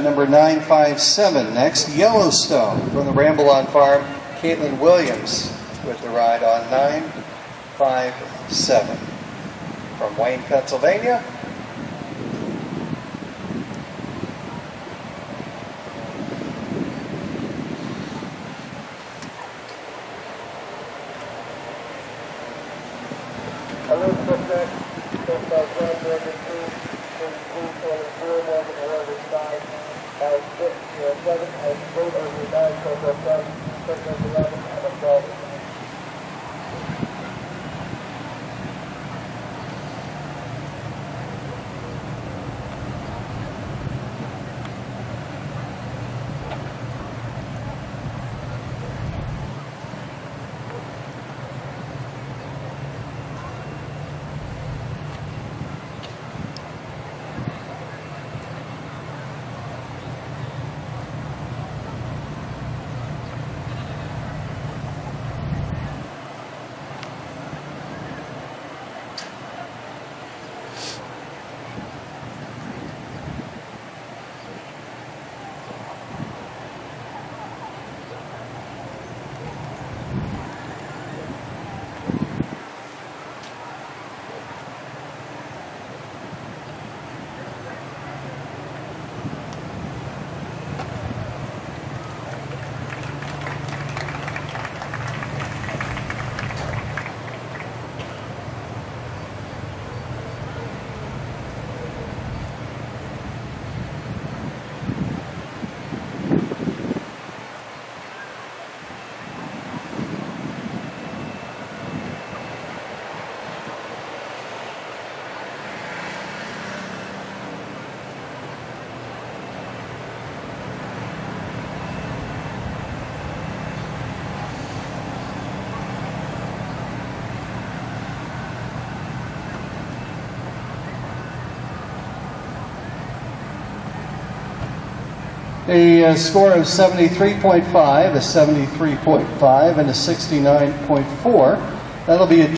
number 957. Next, Yellowstone from the Ramble-On Farm, KAITLYN Williams with the ride on 957. From Wayne, Pennsylvania. A score of 73.5, a 73.5, and a 69.4. That'll be a